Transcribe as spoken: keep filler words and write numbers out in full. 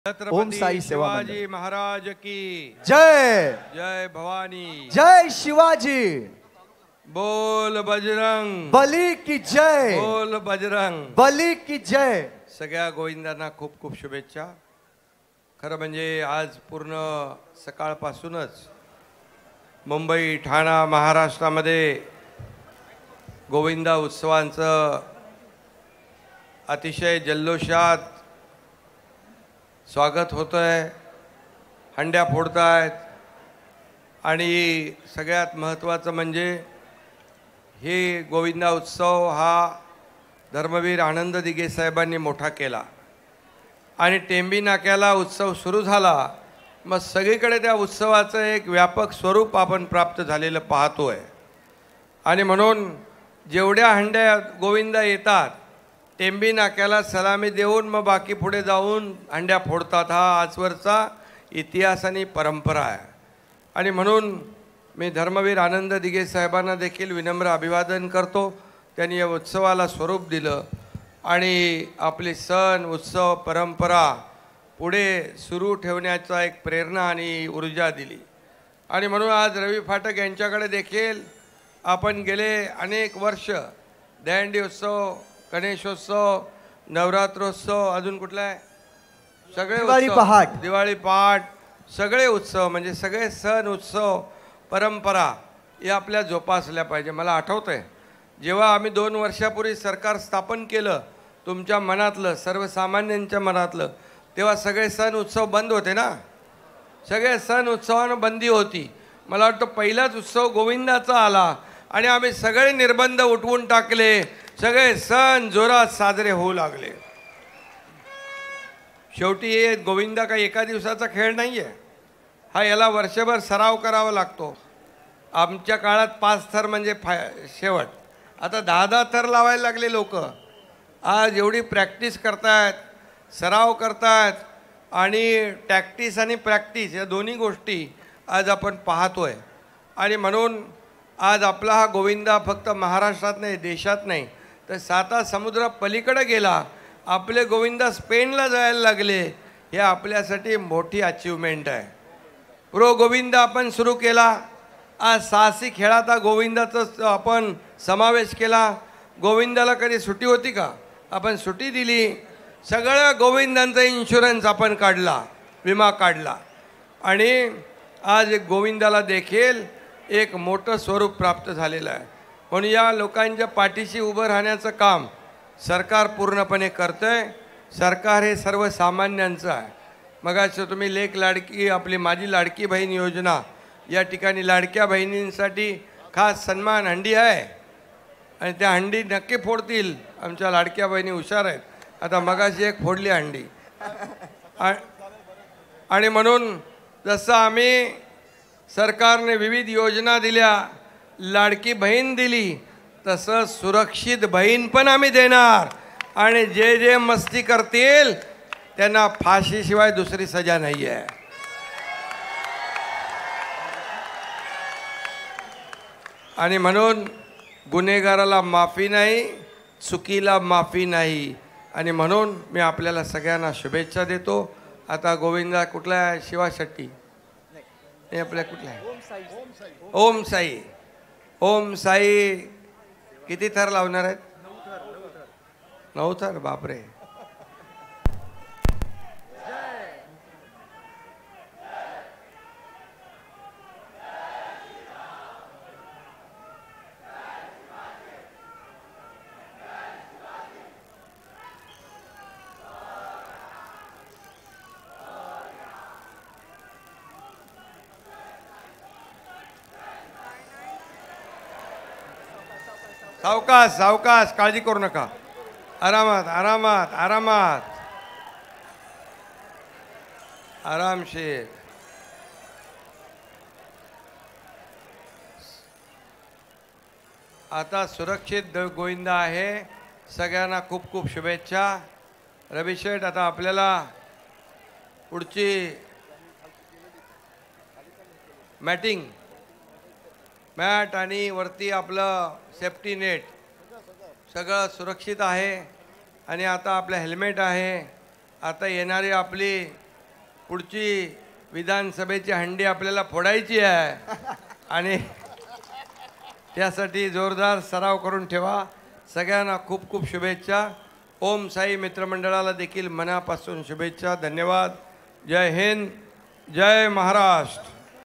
ओम साई सेवा शिवाजी महाराज की जय जय भवानी जय शिवाजी बोल बजरंग बली की जय बोल बजरंग बली की जय। सगळ्या गोविंदांना खूप खूप शुभेच्छा। खरं म्हणजे आज पूर्ण सकाळपासूनच मुंबई ठाणा महाराष्ट्रामध्ये गोविंदा उत्सवांचं अतिशय जल्लोषात स्वागत होतं आहे, हंड्या फोडतायत आणि सगळ्यात महत्त्वाचं म्हणजे हे गोविंदा उत्सव हा धर्मवीर आनंद दिघे साहेबांनी मोठा केला आणि टेंबी नाक्याला उत्सव सुरू झाला, मग सगळीकडे त्या उत्सवाचं एक व्यापक स्वरूप आपण प्राप्त झालेलं पाहतोय। आणि म्हणून जेवढ्या हंड्या गोविंदा येतात टेंबी नाक्याला सलामी देऊन मग बाकी पुढे जाऊन हंड्या फोडतात, हा आजवरचा इतिहास आणि परंपरा आहे। आणि म्हणून मी धर्मवीर आनंद दिघे साहेबांना देखील विनम्र अभिवादन करतो। त्यांनी या उत्सवाला स्वरूप दिलं आणि आपले सण उत्सव परंपरा पुढे सुरू ठेवण्याचा एक प्रेरणा आणि ऊर्जा दिली। आणि म्हणून आज रवी फाटक यांच्याकडे देखील आपण गेले अनेक वर्ष दहीहंडी उत्सव, गणेशोत्सव, नवरात्रोत्सव, अजून कुठला आहे, सगळे दिवाळी उत्सव, पहाट दिवाळी पहाट, सगळे उत्सव म्हणजे सगळे सण उत्सव परंपरा या आपल्या जोपासल्या पाहिजे। मला आठवतंय जेव्हा आम्ही दोन वर्षापूर्वी सरकार स्थापन केलं, तुमच्या मनातलं सर्वसामान्यांच्या मनातलं, तेव्हा सगळे सण उत्सव बंद होते ना, सगळे सण उत्सवांना बंदी होती। मला वाटतं पहिलाच उत्सव गोविंदाचा आला आणि आम्ही सगळे निर्बंध उठवून टाकले, सगळे सण जोरात साजरे होऊ लागले। शेवटी हे गोविंदा काही एका दिवसाचा खेळ नाही आहे, हा याला वर्षभर सराव करावा लागतो। आमच्या काळात पाच थर म्हणजे फा शेवट, आता दहा दहा थर लावायला लागले लोक। आज एवढी प्रॅक्टिस करतायत, सराव करतायत आणि टॅक्टिस आणि प्रॅक्टिस या दोन्ही गोष्टी आज आपण पाहतोय। आणि म्हणून आज आपला हा गोविंदा फक्त महाराष्ट्रात नाही, देशात नाही, तर साता समुद्र पलीकडे गेला। आपले गोविंदा स्पेनला जायला लागले, हे आपल्यासाठी मोठी अचीवमेंट आहे। प्रो गोविंदा आपण सुरू केला, आज साहसी खेळात गोविंदाचा आपण समावेश केला। गोविंदाला कधी सुट्टी होती का, आपण सुट्टी दिली, सगळ्या गोविंदांचा इन्शुरन्स आपण काढला, विमा काढला आणि आज एक गोविंदाला देखील एक मोठं स्वरूप प्राप्त झालेलं आहे। म्हणून या लोकांच्या पाठीशी उभं राहण्याचं काम सरकार पूर्णपणे करतंय। सरकार हे सर्वसामान्यांचं आहे। मगाशी तुम्ही लेक लाडकी, आपली माझी लाडकी बहीण योजना, या ठिकाणी लाडक्या बहिणींसाठी खास सन्मान हंडी आहे आणि त्या हंडी नक्की फोडतील, आमच्या लाडक्या बहिणी हुशार आहेत। आता मगाशी एक फोडली हंडी आणि म्हणून जसं आम्ही सरकारने विविध योजना दिल्या, लाडकी बहीण दिली, तसं सुरक्षित बहीण पण आम्ही देणार आणि जे जे मस्ती करतील त्यांना फाशीशिवाय दुसरी सजा नाही आहे। आणि म्हणून गुन्हेगाराला माफी नाही, चुकीला माफी नाही। आणि म्हणून मी आपल्याला सगळ्यांना शुभेच्छा देतो। आता गोविंदा कुठला आहे, शिवा शेट्टी हे आपल्या कुठला आहे, ओम साई। ओम साई किती थर लावणार आहेत, नऊ थर, बापरे। सावकाश सावकाश, काळजी करू नका, आरामात आरामात आरामात आरामशीर। आता सुरक्षित गोविंदा आहे, सगळ्यांना खूप खूप शुभेच्छा। रवी शेठ, आता आपल्याला पुढची मॅटिंग मॅट आणि वरती आपलं सेफ्टी नेट सगळं सुरक्षित आहे आणि आता आपलं हेल्मेट आहे। आता येणारी आपली पुढची विधानसभेची हंडी आपल्याला फोडायची आहे आणि त्यासाठी जोरदार सराव करून ठेवा. सगळ्यांना खूप खूप शुभेच्छा. ओम साई मित्रमंडळाला देखील मनापासून शुभेच्छा. धन्यवाद. जय हिंद, जय महाराष्ट्र.